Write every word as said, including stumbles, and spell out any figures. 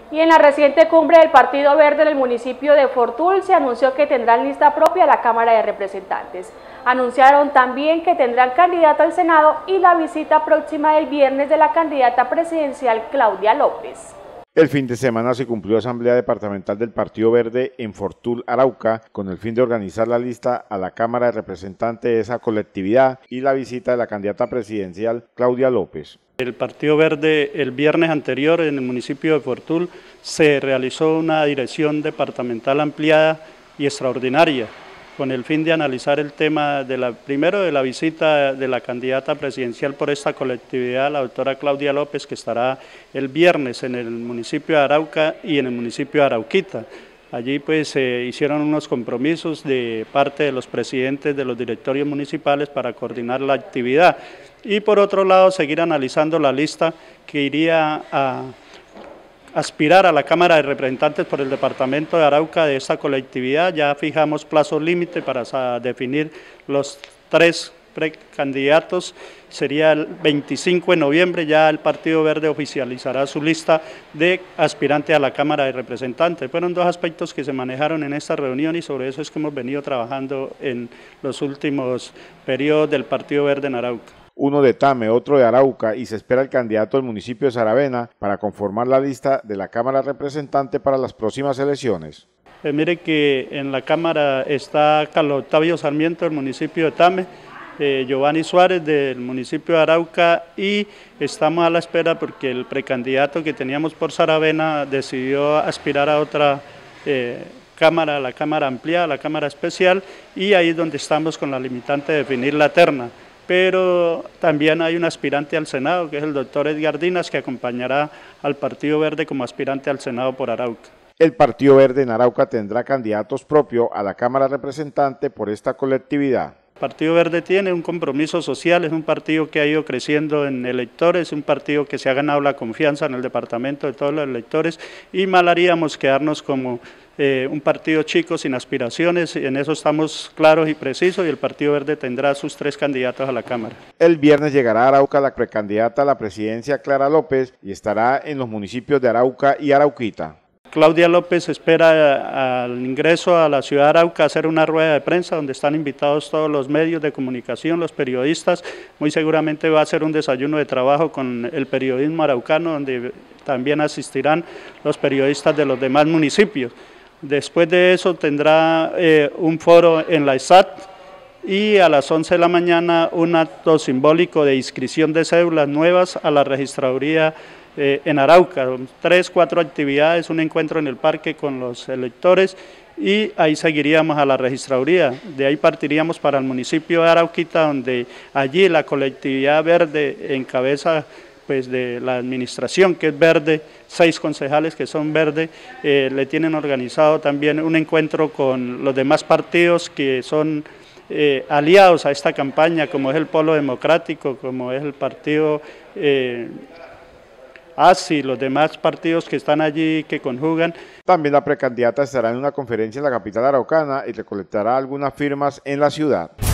Y en la reciente cumbre del Partido Verde en el municipio de Fortul se anunció que tendrán lista propia la Cámara de Representantes. Anunciaron también que tendrán candidato al Senado y la visita próxima del viernes de la candidata presidencial Claudia López. El fin de semana se cumplió asamblea departamental del Partido Verde en Fortul, Arauca, con el fin de organizar la lista a la Cámara de Representantes de esa colectividad y la visita de la candidata presidencial Claudia López. El Partido Verde el viernes anterior en el municipio de Fortul se realizó una dirección departamental ampliada y extraordinaria con el fin de analizar el tema de la, primero de la visita de la candidata presidencial por esta colectividad, la doctora Claudia López, que estará el viernes en el municipio de Arauca y en el municipio de Arauquita. Allí pues se eh, hicieron unos compromisos de parte de los presidentes de los directorios municipales para coordinar la actividad y por otro lado seguir analizando la lista que iría a aspirar a la Cámara de Representantes por el departamento de Arauca de esta colectividad. Ya fijamos plazo límite para definir los tres precandidatos, sería el veinticinco de noviembre, ya el Partido Verde oficializará su lista de aspirantes a la Cámara de Representantes. Fueron dos aspectos que se manejaron en esta reunión y sobre eso es que hemos venido trabajando en los últimos periodos del Partido Verde en Arauca. Uno de Tame, otro de Arauca, y se espera el candidato del municipio de Saravena para conformar la lista de la Cámara de Representantes para las próximas elecciones. Eh, mire que en la Cámara está Carlos Octavio Sarmiento del municipio de Tame, eh, Giovanni Suárez del municipio de Arauca y estamos a la espera porque el precandidato que teníamos por Saravena decidió aspirar a otra eh, Cámara, la Cámara ampliada, la Cámara especial, y ahí es donde estamos con la limitante de definir la terna. Pero también hay un aspirante al Senado, que es el doctor Edgar Dinas, que acompañará al Partido Verde como aspirante al Senado por Arauca. El Partido Verde en Arauca tendrá candidatos propios a la Cámara de Representantes por esta colectividad. El Partido Verde tiene un compromiso social, es un partido que ha ido creciendo en electores, es un partido que se ha ganado la confianza en el departamento de todos los electores y mal haríamos quedarnos como eh, un partido chico sin aspiraciones, en eso estamos claros y precisos y el Partido Verde tendrá sus tres candidatos a la Cámara. El viernes llegará a Arauca la precandidata a la presidencia Clara López y estará en los municipios de Arauca y Arauquita. Claudia López espera al ingreso a la ciudad de Arauca a hacer una rueda de prensa donde están invitados todos los medios de comunicación, los periodistas. Muy seguramente va a ser un desayuno de trabajo con el periodismo araucano donde también asistirán los periodistas de los demás municipios. Después de eso tendrá eh, un foro en la E S A T y a las once de la mañana un acto simbólico de inscripción de cédulas nuevas a la registraduría Eh, en Arauca, tres, cuatro actividades, un encuentro en el parque con los electores y ahí seguiríamos a la registraduría. De ahí partiríamos para el municipio de Arauquita, donde allí la colectividad verde en cabeza pues, de la administración, que es verde, seis concejales que son verde, eh, le tienen organizado también un encuentro con los demás partidos que son eh, aliados a esta campaña, como es el Polo Democrático, como es el partido Eh, ASI, los demás partidos que están allí, que conjugan. También la precandidata estará en una conferencia en la capital araucana y recolectará algunas firmas en la ciudad.